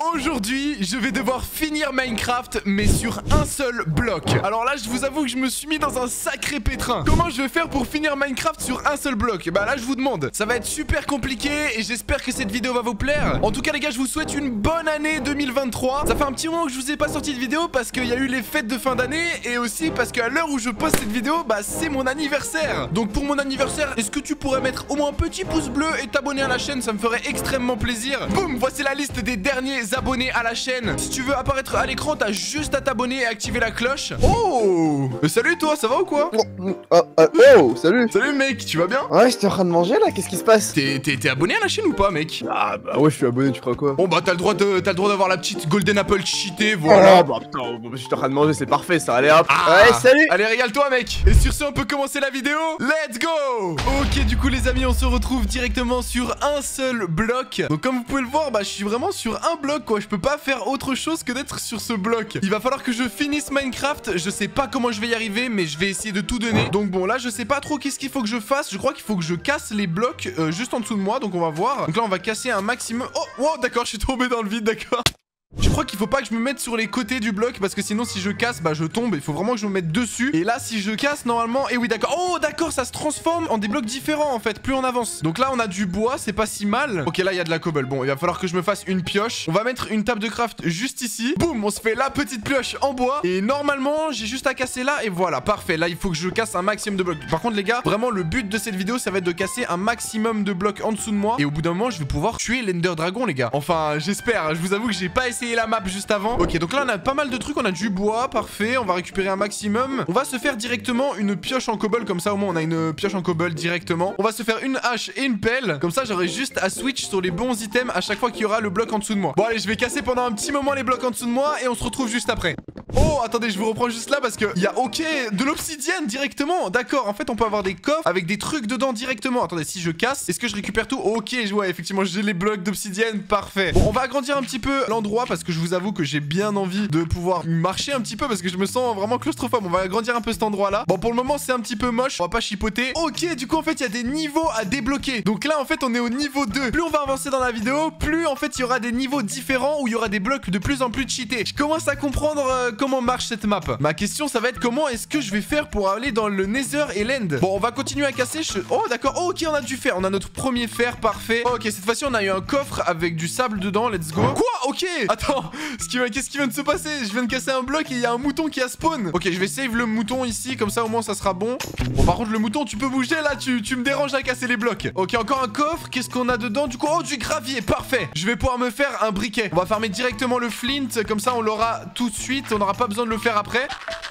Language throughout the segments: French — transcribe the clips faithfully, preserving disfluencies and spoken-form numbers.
Aujourd'hui, je vais devoir finir Minecraft, mais sur un seul bloc. Alors là, je vous avoue que je me suis mis dans un sacré pétrin. Comment je vais faire pour finir Minecraft sur un seul bloc? Bah là, je vous demande. Ça va être super compliqué et j'espère que cette vidéo va vous plaire. En tout cas, les gars, je vous souhaite une bonne année deux mille vingt-trois. Ça fait un petit moment que je vous ai pas sorti de vidéo parce qu'il y a eu les fêtes de fin d'année et aussi parce qu'à l'heure où je poste cette vidéo, bah c'est mon anniversaire. Donc pour mon anniversaire, est-ce que tu pourrais mettre au moins un petit pouce bleu et t'abonner à la chaîne? Ça me ferait extrêmement plaisir. Boum, voici la liste des derniers abonnés à la chaîne. Si tu veux apparaître à l'écran, t'as juste à t'abonner et activer la cloche. Oh, euh, salut toi, ça va ou quoi? Oh, oh, oh, salut. Salut mec, tu vas bien? Ouais, j'étais en train de manger là, qu'est-ce qui se passe? T'es abonné à la chaîne ou pas mec? Ah bah ouais, je suis abonné, tu crois quoi? Bon bah t'as le droit de t'as le droit d'avoir la petite Golden Apple cheatée, voilà. Ah bah putain, j'étais en train de manger, c'est parfait ça, allez hop. Ah, ouais, salut. Allez, régale-toi mec. Et sur ce, on peut commencer la vidéo. Let's go. Ok, du coup les amis, on se retrouve directement sur un seul bloc. Donc comme vous pouvez le voir, bah je suis vraiment sur un bloc quoi. Je peux pas faire autre chose que d'être sur ce bloc. Il va falloir que je finisse Minecraft. Je sais pas comment je vais y arriver, mais je vais essayer de tout donner. Donc bon, là je sais pas trop qu'est-ce qu'il faut que je fasse. Je crois qu'il faut que je casse les blocs euh, juste en dessous de moi. Donc on va voir. Donc là on va casser un maximum. Oh, wow, d'accord, je suis tombé dans le vide, d'accord. Je crois qu'il faut pas que je me mette sur les côtés du bloc parce que sinon si je casse bah je tombe. Il faut vraiment que je me mette dessus. Et là si je casse normalement, et oui d'accord. Oh d'accord, ça se transforme en des blocs différents en fait plus on avance. Donc là on a du bois, c'est pas si mal. Ok, là il y a de la cobble. Bon, il va falloir que je me fasse une pioche. On va mettre une table de craft juste ici. Boum, on se fait la petite pioche en bois. Et normalement j'ai juste à casser là. Et voilà, parfait. Là il faut que je casse un maximum de blocs. Par contre les gars, vraiment le but de cette vidéo ça va être de casser un maximum de blocs en dessous de moi. Et au bout d'un moment je vais pouvoir tuer l'Ender Dragon les gars. Enfin j'espère. Je vous avoue que j'ai pas essayé la map juste avant. Ok, donc là on a pas mal de trucs. On a du bois, parfait. On va récupérer un maximum. On va se faire directement une pioche en cobble. Comme ça au moins on a une pioche en cobble directement. On va se faire une hache et une pelle. Comme ça j'aurai juste à switch sur les bons items à chaque fois qu'il y aura le bloc en dessous de moi. Bon allez, je vais casser pendant un petit moment les blocs en dessous de moi et on se retrouve juste après. Oh attendez, je vous reprends juste là parce que il y a ok de l'obsidienne directement. D'accord, en fait on peut avoir des coffres avec des trucs dedans directement. Attendez, si je casse, est-ce que je récupère tout? Ok, ouais, effectivement j'ai les blocs d'obsidienne, parfait. Bon, on va agrandir un petit peu l'endroit parce que je vous avoue que j'ai bien envie de pouvoir marcher un petit peu parce que je me sens vraiment claustrophobe. On va agrandir un peu cet endroit là. Bon, pour le moment c'est un petit peu moche, on va pas chipoter. Ok, du coup en fait il y a des niveaux à débloquer. Donc là en fait on est au niveau deux. Plus on va avancer dans la vidéo, plus en fait il y aura des niveaux différents où il y aura des blocs de plus en plus cheatés. Je commence à comprendre euh, comment marche cette map. Ma question ça va être comment est-ce que je vais faire pour aller dans le Nether et l'End. Bon, on va continuer à casser. Je... Oh d'accord, oh, ok, on a du fer. On a notre premier fer, parfait. Ok, cette fois-ci on a eu un coffre avec du sable dedans, let's go. Quoi? Ok, attends, qu'est-ce qui vient de se passer? Je viens de casser un bloc et il y a un mouton qui a spawn. Ok, je vais save le mouton ici, comme ça au moins ça sera bon. Bon, par contre le mouton tu peux bouger là, tu, tu me déranges à casser les blocs. Ok, encore un coffre, qu'est-ce qu'on a dedans du coup? Oh, du gravier, parfait. Je vais pouvoir me faire un briquet. On va farmer directement le flint, comme ça on l'aura tout de suite, on n'aura pas besoin de le faire après.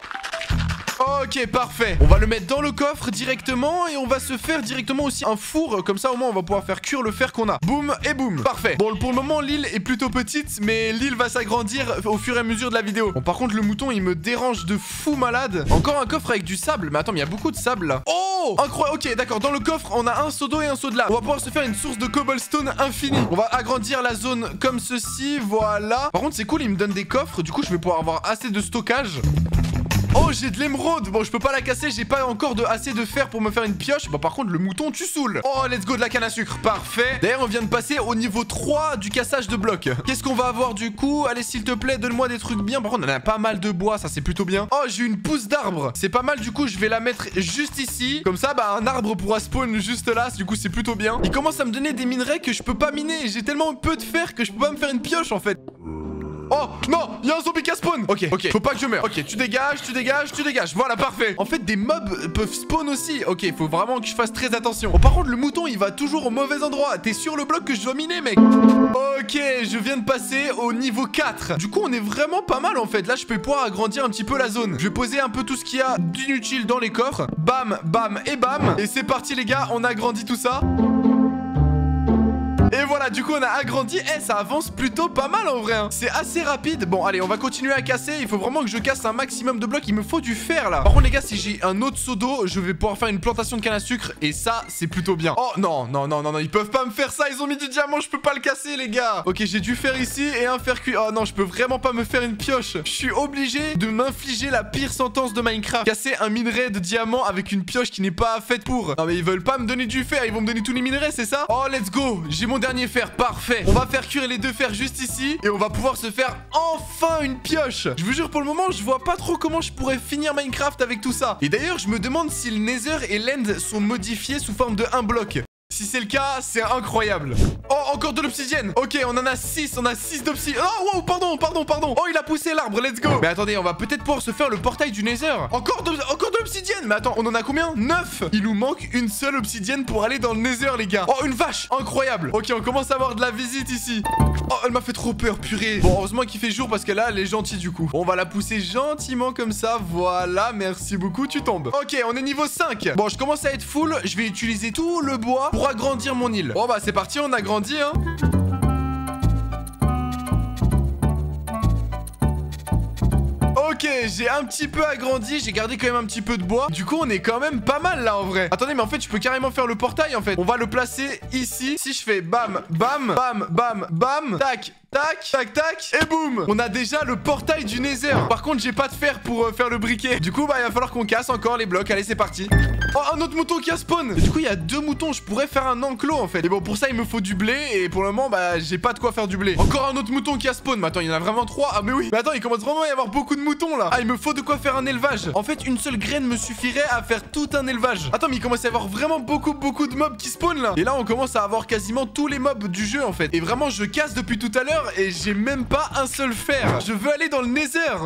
Ok, parfait. On va le mettre dans le coffre directement et on va se faire directement aussi un four. Comme ça, au moins, on va pouvoir faire cuire le fer qu'on a. Boum et boum. Parfait. Bon, pour le moment, l'île est plutôt petite, mais l'île va s'agrandir au fur et à mesure de la vidéo. Bon, par contre, le mouton, il me dérange de fou malade. Encore un coffre avec du sable. Mais attends, mais il y a beaucoup de sable là. Oh, incroyable. Ok, d'accord. Dans le coffre, on a un seau d'eau et un seau de lave. On va pouvoir se faire une source de cobblestone infinie. On va agrandir la zone comme ceci. Voilà. Par contre, c'est cool. Il me donne des coffres. Du coup, je vais pouvoir avoir assez de stockage. Oh, j'ai de l'émeraude. Bon, je peux pas la casser. J'ai pas encore de, assez de fer pour me faire une pioche. Bon, par contre, le mouton, tu saoules. Oh, let's go, de la canne à sucre. Parfait. D'ailleurs, on vient de passer au niveau trois du cassage de blocs. Qu'est-ce qu'on va avoir du coup? Allez, s'il te plaît, donne-moi des trucs bien. Par contre, on a pas mal de bois. Ça, c'est plutôt bien. Oh, j'ai une pousse d'arbre. C'est pas mal. Du coup, je vais la mettre juste ici. Comme ça, bah, un arbre pourra spawn juste là. Du coup, c'est plutôt bien. Il commence à me donner des minerais que je peux pas miner. J'ai tellement peu de fer que je peux pas me faire une pioche en fait. Oh non, il y a un zombie qui a spawn. Ok, ok, faut pas que je meure. Ok, tu dégages, tu dégages, tu dégages. Voilà, parfait. En fait, des mobs peuvent spawn aussi. Ok, faut vraiment que je fasse très attention. Bon, par contre, le mouton, il va toujours au mauvais endroit. T'es sur le bloc que je dois miner, mec? Ok, je viens de passer au niveau quatre. Du coup, on est vraiment pas mal, en fait. Là, je peux pouvoir agrandir un petit peu la zone. Je vais poser un peu tout ce qu'il y a d'inutile dans les coffres. Bam, bam et bam. Et c'est parti, les gars. On agrandit tout ça. Et voilà, du coup on a agrandi. Eh, ça avance plutôt pas mal en vrai hein. C'est assez rapide. Bon allez, on va continuer à casser. Il faut vraiment que je casse un maximum de blocs. Il me faut du fer là. Par contre les gars, si j'ai un autre seau d'eau, je vais pouvoir faire une plantation de canne à sucre. Et ça c'est plutôt bien. Oh non, non, non, non, non, ils peuvent pas me faire ça. Ils ont mis du diamant, je peux pas le casser les gars. Ok, j'ai du fer ici et un fer cuit. Oh non, je peux vraiment pas me faire une pioche. Je suis obligé de m'infliger la pire sentence de Minecraft. Casser un minerai de diamant avec une pioche qui n'est pas faite pour. Non mais ils veulent pas me donner du fer. Ils vont me donner tous les minerais, c'est ça? Oh let's go. J'ai mon dernier fer. fer, parfait. On va faire cuire les deux fers juste ici et on va pouvoir se faire enfin une pioche. Je vous jure, pour le moment, je vois pas trop comment je pourrais finir Minecraft avec tout ça. Et d'ailleurs, je me demande si le Nether et l'End sont modifiés sous forme de un bloc. Si c'est le cas, c'est incroyable. Oh, encore de l'obsidienne. Ok, on en a six, on a six d'obsidienne. Oh, wow, pardon, pardon, pardon. Oh, il a poussé l'arbre, let's go. Mais attendez, on va peut-être pouvoir se faire le portail du Nether. Encore de, encore de l'obsidienne. Mais attends, on en a combien? neuf. Il nous manque une seule obsidienne pour aller dans le Nether, les gars. Oh, une vache, incroyable. Ok, on commence à avoir de la visite ici. Oh, elle m'a fait trop peur, purée. Bon, heureusement qu'il fait jour parce que là, elle est gentille du coup. Bon, on va la pousser gentiment comme ça. Voilà, merci beaucoup, tu tombes. Ok, on est niveau cinq. Bon, je commence à être full. Je vais utiliser tout le bois pour agrandir mon île. Bon, bah, c'est parti, on a grandi, hein. Ok, j'ai un petit peu agrandi, j'ai gardé quand même un petit peu de bois. Du coup, on est quand même pas mal là en vrai. Attendez, mais en fait, je peux carrément faire le portail en fait. On va le placer ici. Si je fais bam, bam, bam, bam, bam, tac, tac, tac, tac, et boum. On a déjà le portail du Nether. Par contre, j'ai pas de fer pour euh, faire le briquet. Du coup, bah, il va falloir qu'on casse encore les blocs. Allez, c'est parti. Oh, un autre mouton qui a spawn. Et du coup, il y a deux moutons. Je pourrais faire un enclos en fait. Et bon, pour ça, il me faut du blé. Et pour le moment, bah, j'ai pas de quoi faire du blé. Encore un autre mouton qui a spawn. Mais attends, il y en a vraiment trois. Ah, mais oui. Mais attends, il commence vraiment à y avoir beaucoup de moutons là. Ah, il me faut de quoi faire un élevage. En fait, une seule graine me suffirait à faire tout un élevage. Attends, mais il commence à y avoir vraiment beaucoup, beaucoup de mobs qui spawnent là. Et là, on commence à avoir quasiment tous les mobs du jeu en fait. Et vraiment, je casse depuis tout à l'heure et j'ai même pas un seul fer. Je veux aller dans le Nether.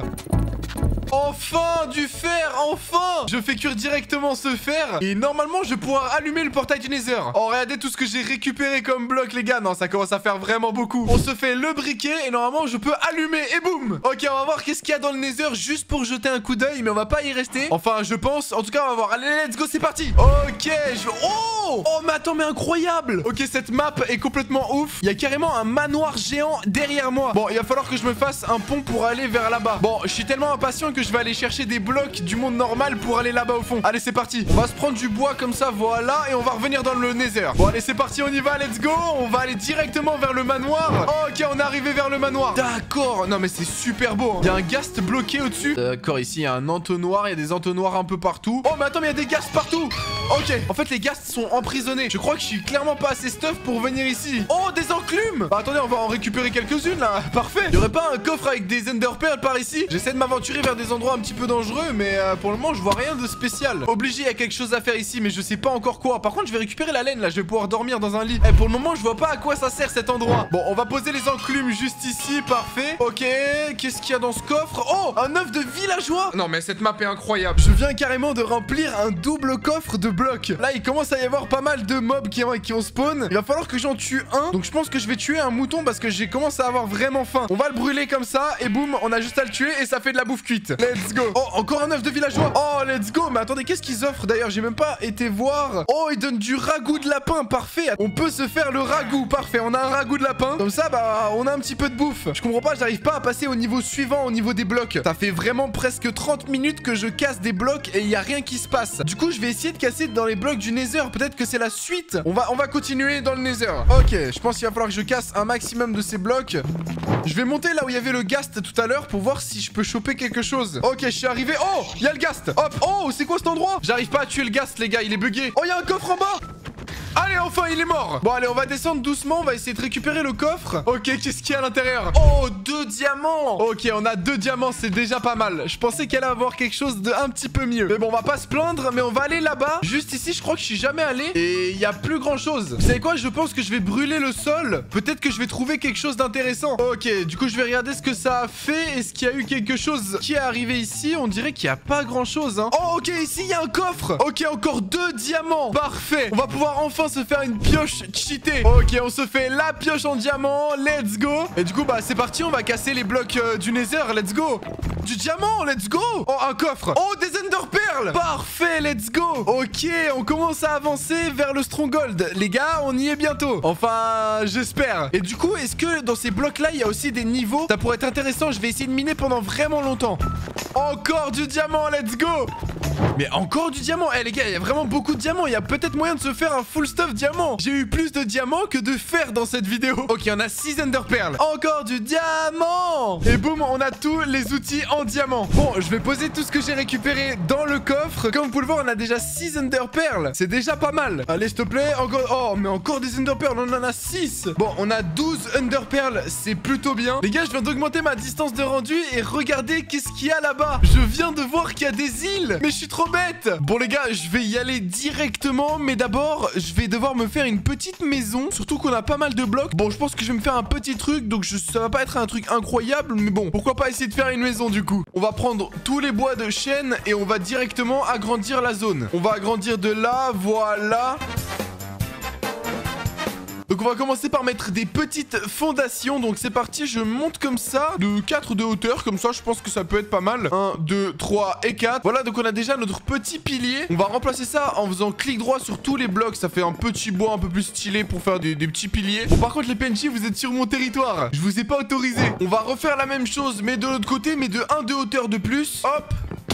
Enfin, du fer, enfin. Je fais cuire directement ce fer. Et normalement, je vais pouvoir allumer le portail du Nether. Oh, regardez tout ce que j'ai récupéré comme bloc, les gars. Non, ça commence à faire vraiment beaucoup. On se fait le briquet et normalement, je peux allumer et boum. Ok, on va voir qu'est-ce qu'il y a dans le Nether juste pour jeter un coup d'œil. Mais on va pas y rester. Enfin, je pense. En tout cas, on va voir. Allez, let's go, c'est parti. Ok, je... Oh Oh, mais attends, mais incroyable. Ok, cette map est complètement ouf. Il y a carrément un manoir géant derrière moi. Bon, il va falloir que je me fasse un pont pour aller vers là-bas. Bon, je suis tellement impatient que je vais aller chercher des blocs du monde normal pour aller là-bas au fond. Allez, c'est parti. On va se prendre du bois comme ça, voilà. Et on va revenir dans le Nether. Bon, allez, c'est parti, on y va, let's go. On va aller directement vers le manoir. Ok, on est arrivé vers le manoir. D'accord. Non, mais c'est super beau. Il y a un ghast bloqué au-dessus. D'accord, ici, il y a un entonnoir. Il y a des entonnoirs un peu partout. Oh, mais attends, mais il y a des ghasts partout. Ok, en fait, les ghasts sont emprisonnés. Je crois que je suis clairement pas assez stuff pour venir ici. Oh, des enclumes. Bah, attendez, on va en récupérer quelques-unes, là. Parfait. Il y aurait pas un coffre avec des ender pearls par ici? J'essaie de m'aventurer vers des endroits un petit peu dangereux, mais euh, pour le moment, je vois rien de spécial. Obligé, il y a quelque chose à faire ici, mais je sais pas encore quoi. Par contre, je vais récupérer la laine, là. Je vais pouvoir dormir dans un lit. Et pour le moment, je vois pas à quoi ça sert cet endroit. Bon, on va poser les enclumes juste ici. Parfait. Ok, qu'est-ce qu'il y a dans ce coffre? Oh, un œuf de villageois. Non, mais cette map est incroyable. Je viens carrément de remplir un double coffre de blocs. Là, il commence à y avoir pas mal de mobs qui, qui ont spawn. Il va falloir que j'en tue un. Donc, je pense que je vais tuer un mouton parce que j'ai commencé à avoir vraiment faim. On va le brûler comme ça. Et boum, on a juste à le tuer et ça fait de la bouffe cuite. Let's go. Oh, encore un œuf de villageois. Oh, let's go. Mais attendez, qu'est-ce qu'ils offrent d'ailleurs? J'ai même pas été voir. Oh, ils donnent du ragoût de lapin. Parfait. On peut se faire le ragoût. Parfait. On a un ragoût de lapin. Comme ça, bah, on a un petit peu de bouffe. Je comprends pas, j'arrive pas à passer au niveau suivant, au niveau des blocs. Ça fait vraiment presque trente minutes que je casse des blocs et il y a rien qui se passe. Du coup, je vais essayer de casser dans les blocs du Nether. Peut-être que c'est la suite. On va, on va continuer dans le Nether. Ok, je pense qu'il va falloir que je casse un maximum de ces blocs. Je vais monter là où il y avait le ghast tout à l'heure pour voir si je peux choper quelque chose. Ok, je suis arrivé. Oh, il y a le ghast. Hop. Oh, c'est quoi cet endroit? J'arrive pas à tuer le ghast, les gars. Il est bugué. Oh, il y a un coffre en bas. Allez, enfin, il est mort. Bon, allez, on va descendre doucement. On va essayer de récupérer le coffre. Ok, qu'est-ce qu'il y a à l'intérieur? Oh, deux diamants. Ok, on a deux diamants. C'est déjà pas mal. Je pensais qu'elle allait avoir quelque chose de un petit peu mieux. Mais bon, on va pas se plaindre. Mais on va aller là-bas. Juste ici, je crois que je suis jamais allé. Et il y a plus grand-chose. Vous savez quoi? Je pense que je vais brûler le sol. Peut-être que je vais trouver quelque chose d'intéressant. Ok, du coup, je vais regarder ce que ça a fait. Est-ce qu'il y a eu quelque chose qui est arrivé ici? On dirait qu'il n'y a pas grand-chose, hein. Oh, ok, ici, il y a un coffre. Ok, encore deux diamants. Parfait. On va pouvoir enfin se faire une pioche cheatée. Ok, on se fait la pioche en diamant. Let's go. Et du coup, bah, c'est parti. On va casser les blocs euh, du Nether. Let's go. Du diamant. Let's go. Oh, un coffre. Oh, des ender pearls. Parfait. Let's go. Ok, on commence à avancer vers le stronghold. Les gars, on y est bientôt. Enfin, j'espère. Et du coup, est-ce que dans ces blocs-là, il y a aussi des niveaux? Ça pourrait être intéressant. Je vais essayer de miner pendant vraiment longtemps. Encore du diamant. Let's go. Mais encore du diamant. Eh, les gars, il y a vraiment beaucoup de diamants. Il y a peut-être moyen de se faire un full stuff diamant. J'ai eu plus de diamants que de fer dans cette vidéo. Ok, on a six ender pearls. Encore du diamant. diamant. Et boum, on a tous les outils en diamant. Bon, je vais poser tout ce que j'ai récupéré dans le coffre. Comme vous pouvez le voir, on a déjà six Ender Pearls. C'est déjà pas mal. Allez, s'il te plaît, encore... Oh, mais encore des Ender Pearls, on en a six. Bon, on a douze Ender Pearls, c'est plutôt bien. Les gars, je viens d'augmenter ma distance de rendu et regardez qu'est-ce qu'il y a là-bas. Je viens de voir qu'il y a des îles. Mais je suis trop bête. Bon, les gars, je vais y aller directement. Mais d'abord, je vais devoir me faire une petite maison. Surtout qu'on a pas mal de blocs. Bon, je pense que je vais me faire un petit truc. Donc, je... ça va pas être un truc incroyable. Mais bon, pourquoi pas essayer de faire une maison du coup. On va prendre tous les bois de chêne et on va directement agrandir la zone. On va agrandir de là, voilà. Donc on va commencer par mettre des petites fondations. Donc c'est parti, je monte comme ça de quatre de hauteur, comme ça je pense que ça peut être pas mal. un, deux, trois et quatre. Voilà, donc on a déjà notre petit pilier. On va remplacer ça en faisant clic droit sur tous les blocs. Ça fait un petit bois un peu plus stylé pour faire des, des petits piliers. Bon, par contre les P N J, vous êtes sur mon territoire, je vous ai pas autorisé. On va refaire la même chose mais de l'autre côté, mais de un de hauteur de plus. Hop.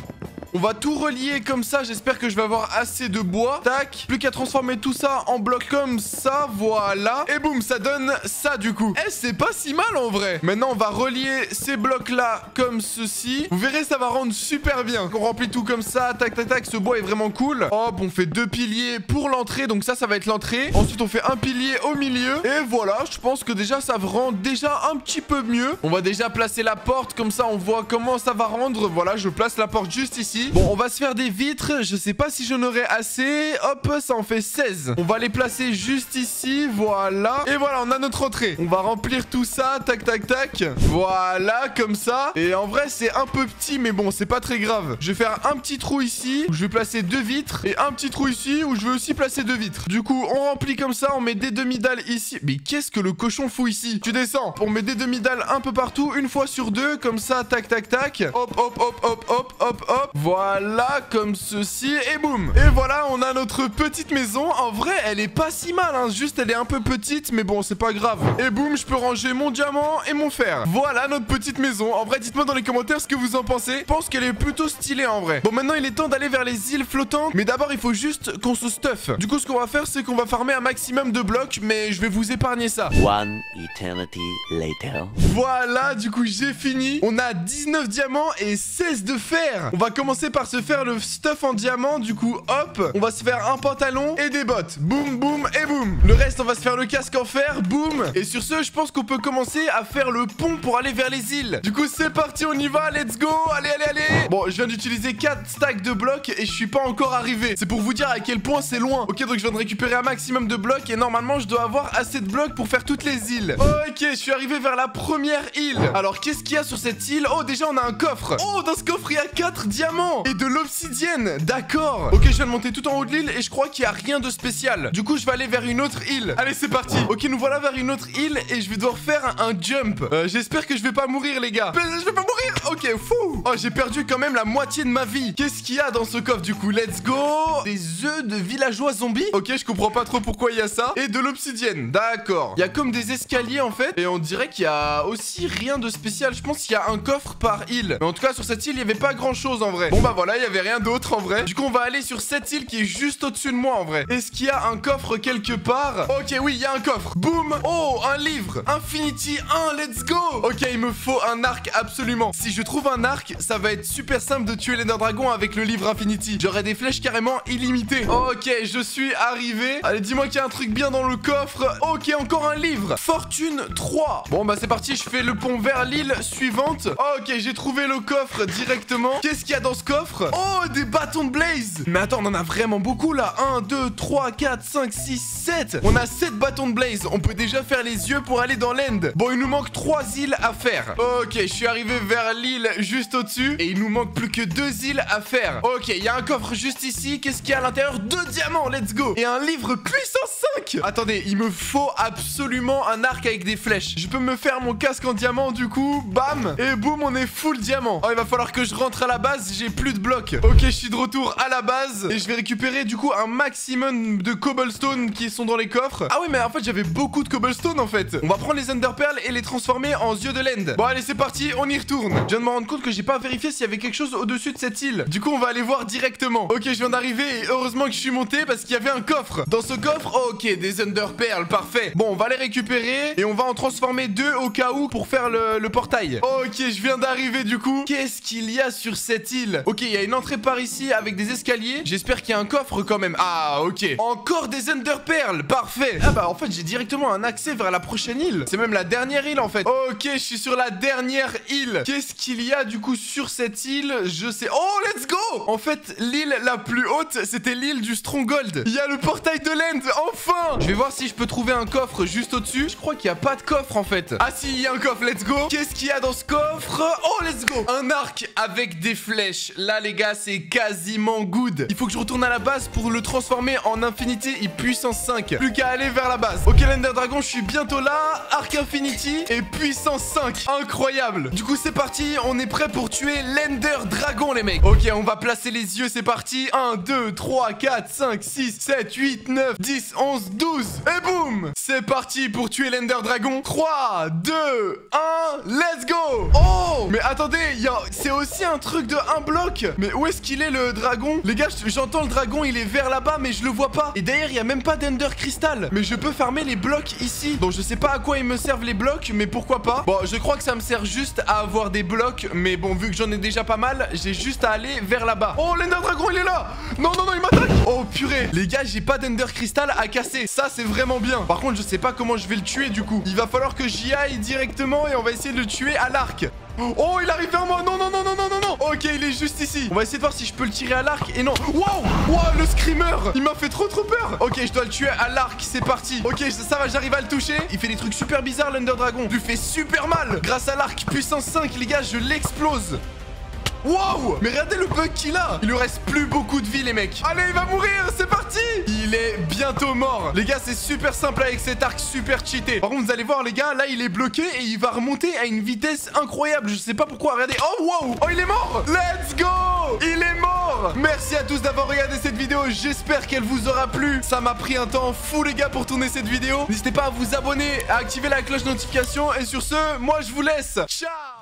On va tout relier comme ça, j'espère que je vais avoir assez de bois. Tac, plus qu'à transformer tout ça en bloc comme ça, voilà. Et boum, ça donne ça du coup. Eh, c'est pas si mal en vrai. Maintenant, on va relier ces blocs-là comme ceci. Vous verrez, ça va rendre super bien. On remplit tout comme ça, tac, tac, tac, ce bois est vraiment cool. Hop, on fait deux piliers pour l'entrée, donc ça, ça va être l'entrée. Ensuite, on fait un pilier au milieu. Et voilà, je pense que déjà, ça rend déjà un petit peu mieux. On va déjà placer la porte, comme ça, on voit comment ça va rendre. Voilà, je place la porte juste ici. Bon, on va se faire des vitres. Je sais pas si j'en aurai assez. Hop, ça en fait seize. On va les placer juste ici. Voilà. Et voilà, on a notre entrée. On va remplir tout ça. Tac, tac, tac. Voilà, comme ça. Et en vrai, c'est un peu petit, mais bon, c'est pas très grave. Je vais faire un petit trou ici où je vais placer deux vitres. Et un petit trou ici où je vais aussi placer deux vitres. Du coup, on remplit comme ça. On met des demi-dalles ici. Mais qu'est-ce que le cochon fout ici? Tu descends. On met des demi-dalles un peu partout. Une fois sur deux. Comme ça, tac, tac, tac. Hop, hop, hop, hop, hop, hop, hop. Voilà, comme ceci, et boum. Et voilà, on a notre petite maison. En vrai, elle est pas si mal, hein. Juste, elle est un peu petite, mais bon, c'est pas grave. Et boum, je peux ranger mon diamant et mon fer. Voilà notre petite maison. En vrai, dites-moi dans les commentaires ce que vous en pensez. Je pense qu'elle est plutôt stylée, en vrai. Bon, maintenant, il est temps d'aller vers les îles flottantes. Mais d'abord, il faut juste qu'on se stuff. Du coup, ce qu'on va faire, c'est qu'on va farmer un maximum de blocs, mais je vais vous épargner ça. One eternity later. Voilà, du coup, j'ai fini. On a dix-neuf diamants et seize de fer. On va commencer par se faire le stuff en diamant. Du coup, hop, on va se faire un pantalon et des bottes. Boum, boum et boum. Le reste, on va se faire le casque en fer. Boum. Et sur ce, je pense qu'on peut commencer à faire le pont pour aller vers les îles. Du coup, c'est parti, on y va. Let's go. Allez, allez, allez. Bon, je viens d'utiliser quatre stacks de blocs et je suis pas encore arrivé. C'est pour vous dire à quel point c'est loin. Ok, donc je viens de récupérer un maximum de blocs et normalement, je dois avoir assez de blocs pour faire toutes les îles. Ok, je suis arrivé vers la première île. Alors, qu'est-ce qu'il y a sur cette île? Oh, déjà, on a un coffre. Oh, dans ce coffre, il y a quatre diamants et de l'obsidienne. D'accord. Ok, je viens de monter tout en haut de l'île et je crois qu'il y a rien de spécial. Du coup, je vais aller vers une autre île. Allez, c'est parti. Ok, nous voilà vers une autre île et je vais devoir faire un, un jump. Euh, J'espère que je vais pas mourir, les gars. Je vais pas mourir. Ok, fou. Oh, j'ai perdu quand même la moitié de ma vie. Qu'est-ce qu'il y a dans ce coffre, du coup? Let's go. Des œufs de villageois zombies. Ok, je comprends pas trop pourquoi il y a ça. Et de l'obsidienne. D'accord. Il y a comme des escaliers, en fait. Et on dirait qu'il y a aussi rien de spécial. Je pense qu'il y a un coffre par île. Mais en tout cas, sur cette île, il y avait pas grand-chose, en vrai. Bon, bah voilà, il y avait rien d'autre, en vrai. Du coup, on va aller sur cette île qui est juste au-dessus de moi, en vrai. Est-ce qu'il y a un coffre quelque part? Ok, oui, il y a un coffre. Boum. Oh, un livre. Infinity un, let's go. Ok, il me faut un arc, absolument. Si je trouve un arc, ça va être super simple de tuer l'Ender Dragon avec le livre Infinity. J'aurai des flèches carrément illimitées. Ok, je suis arrivé. Allez, dis-moi qu'il y a un truc bien dans le coffre. Ok, encore un livre. Fortune trois. Bon, bah c'est parti, je fais le pont vers l'île suivante. Ok, j'ai trouvé le coffre directement. Qu'est-ce qu'il y a dans ce coffre? Oh, des bâtons de blaze. Mais attends, on en a vraiment beaucoup là. un, deux, trois, quatre, cinq, six, sept. On a sept bâtons de blaze. On peut déjà faire les yeux pour aller dans l'end. Bon, il nous manque trois îles à faire. Ok, je suis arrivé vers l'île juste au-dessus. Et il nous manque plus que deux îles à faire. Ok, il y a un coffre juste ici. Qu'est-ce qu'il y a à l'intérieur? Deux diamants, let's go. Et un livre puissance cinq. Attendez, il me faut absolument un arc avec des flèches. Je peux me faire mon casque en diamant du coup. Bam. Et boum, on est full diamant. Oh, il va falloir que je rentre à la base. J'ai plus de blocs. Ok, je suis de retour à la base et je vais récupérer du coup un maximum de cobblestone qui sont dans les coffres. Ah oui, mais en fait j'avais beaucoup de cobblestone en fait. On va prendre les Ender Pearls et les transformer en yeux de l'end. Bon allez, c'est parti, on y retourne. Je viens de me rendre compte que j'ai pas vérifié s'il y avait quelque chose au-dessus de cette île. Du coup, on va aller voir directement. Ok, je viens d'arriver et heureusement que je suis monté parce qu'il y avait un coffre. Dans ce coffre, ok, des Ender Pearls, parfait. Bon, on va les récupérer et on va en transformer deux au cas où pour faire le, le portail. Ok, je viens d'arriver du coup. Qu'est-ce qu'il y a sur cette île? Ok, il y a une entrée par ici avec des escaliers. J'espère qu'il y a un coffre quand même. Ah, ok. Encore des Ender Pearls, parfait. Ah bah en fait, j'ai directement un accès vers la prochaine île. C'est même la dernière île en fait. Ok, je suis sur la dernière île. Qu'est-ce qu'il y a du coup sur cette île? Je sais. Oh, let's go! En fait, l'île la plus haute, c'était l'île du Stronghold. Il y a le portail de l'end, enfin! Je vais voir si je peux trouver un coffre juste au-dessus. Je crois qu'il n'y a pas de coffre en fait. Ah si, il y a un coffre, let's go. Qu'est-ce qu'il y a dans ce coffre? Oh, let's go! Un arc avec des flèches. Là, les gars, c'est quasiment good. Il faut que je retourne à la base pour le transformer en Infinity et puissance cinq. Plus qu'à aller vers la base. Ok, l'Ender Dragon, je suis bientôt là. Arc Infinity et puissance cinq. Incroyable. Du coup, c'est parti. On est prêt pour tuer l'Ender Dragon, les mecs. Ok, on va placer les yeux, c'est parti. un, deux, trois, quatre, cinq, six, sept, huit, neuf, dix, onze, douze. Et boum! C'est parti pour tuer l'Ender Dragon. trois, deux, un, let's go! Oh! Mais attendez, y a... c'est aussi un truc de un bloc. Mais où est-ce qu'il est le dragon? Les gars, j'entends le dragon, il est vers là-bas, mais je le vois pas. Et d'ailleurs, il y a même pas d'Ender Crystal. Mais je peux farmer les blocs ici. Donc je sais pas à quoi ils me servent les blocs, mais pourquoi pas. Bon, je crois que ça me sert juste à avoir des blocs. Mais bon, vu que j'en ai déjà pas mal, j'ai juste à aller vers là-bas. Oh, l'Ender Dragon, il est là! Non, non, non, il m'attaque! Oh, purée! Les gars, j'ai pas d'Ender Crystal à casser. Ça, c'est vraiment bien. Par contre, je sais pas comment je vais le tuer du coup. Il va falloir que j'y aille directement et on va essayer de le tuer à l'arc. Oh, il arrive vers moi. Non, non, non, non, non, non, non. Ok, il est juste ici. On va essayer de voir si je peux le tirer à l'arc. Et non. Wow, wow, le screamer. Il m'a fait trop, trop peur. Ok, je dois le tuer à l'arc. C'est parti. Ok, ça, ça va, j'arrive à le toucher. Il fait des trucs super bizarres, l'Ender Dragon. Je lui fais super mal. Grâce à l'arc puissance cinq, les gars, je l'explose. Wow! Mais regardez le bug qu'il a. Il lui reste plus beaucoup de vie, les mecs. Allez, il va mourir, c'est parti. Il est bientôt mort. Les gars, c'est super simple avec cet arc super cheaté. Par contre, vous allez voir, les gars, là, il est bloqué et il va remonter à une vitesse incroyable. Je sais pas pourquoi, regardez. Oh, wow! Oh, il est mort. Let's go! Il est mort. Merci à tous d'avoir regardé cette vidéo. J'espère qu'elle vous aura plu. Ça m'a pris un temps fou, les gars, pour tourner cette vidéo. N'hésitez pas à vous abonner, à activer la cloche de notification. Et sur ce, moi, je vous laisse. Ciao!